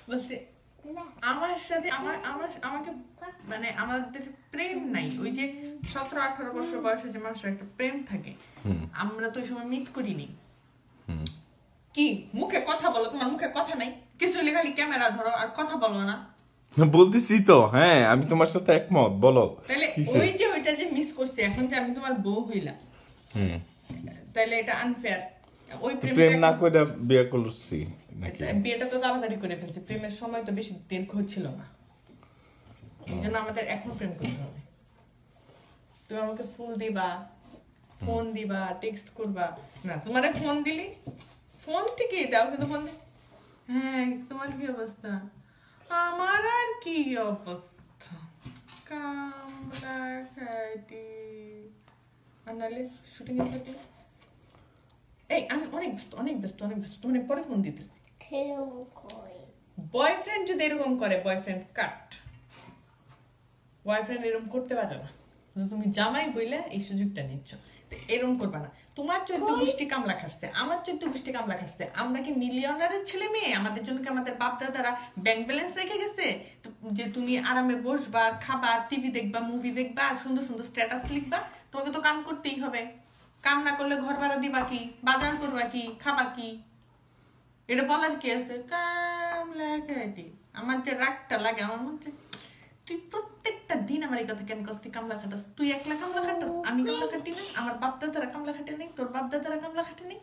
বলছে আমার সাথে আমাকে মানে আমাদের প্রেম নাই, ওই যে 17-18 বছর বয়সে যে মানুষের একটা প্রেম থাকে, আমরা তো ওই সময় মিট করিনি। কি মুখে কথা বলো, তোমার মুখে কথা নাই, কিছু হলে খালি ক্যামেরা ধরো আর কথা বলো না। বলতেছি তো, হ্যাঁ আমি তোমার সাথে একমত, বলো। তাহলে ওই যে ওইটা যে মিস করছি, এখন যে আমি তোমার বউ হইলাম, তাহলে এটা আনফেয়ার। ওই প্রেম না করে বিয়ে করছি নাকি? বিয়েটা তো তাড়াতাড়ি করে ফেলছি, প্রেমের সময় তো বেশি দীর্ঘ ছিল না, এই জন্য আমাদের এখন প্রেম করতে হবে। তুমি আমাকে ফুল দিবা, ফোন দিবা, টেক্সট করবা না, তোমার ফোন দিলি ফোন ঠিকই দাও, কিন্তু ফোন হ্যাঁ তোমার কি অবস্থা, আমার আর কি অবস্থা, কামড়া খাইটি আনালে শুটিং এ থাকি। এই আমি অনেক ব্যস্ত তোমার পরে ফোন দিতেছি। বয়ফ্রেন্ড যদি এরকম করে, বয়ফ্রেন্ড কাট, বয়ফ্রেন্ড এরকম করতে পারে না, তুমি জামাই বইলে এই সুযোগটা নিচ্ছ, এরকম করবা না। তোমার 14 গোষ্ঠী কামলা খাচ্ছে, আমার 14 গোষ্ঠী কামলা খাচ্ছে, আমরা কি মিলিয়নারের ছেলে মেয়ে? আমাদের জন্য কি আমাদের বাপ দাদারা ব্যাংক ব্যালেন্স রেখে গেছে যে তুমি আরামে বসবা, খাবা, টিভি দেখবা, মুভি দেখবা, আর সুন্দর সুন্দর স্ট্যাটাস লিখবা? তোমাকে তো কাম করতেই হবে, কাম না করলে ঘর ভাড়া দিবা কি, বাজার করবা কি, খাবা কি? এটা বলার কি আছে? কামলা খাটি। আমার যে রাগটা লাগে, আমার মনে হচ্ছে তুই প্রত্যেকটা দিন আমার এই কথা কেন কস, তুই কামলা খাটাস, তুই একলা কামলা খাটাস, আমি কামলা খাটি না, আমার বাপ দাদারা কামলা খাটে নেই, তোর বাপ দাদারা কামলা খাটে নেই।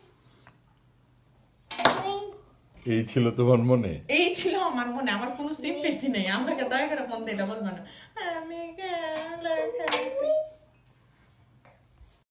এই ছিল তোমার মনে? এই ছিল আমার মনে, আমার কোনো সিম্পেথি নেই। আমাকে দয়া করে ফোন দিয়ে এটা বলবা না, আমি কামলা খাটি।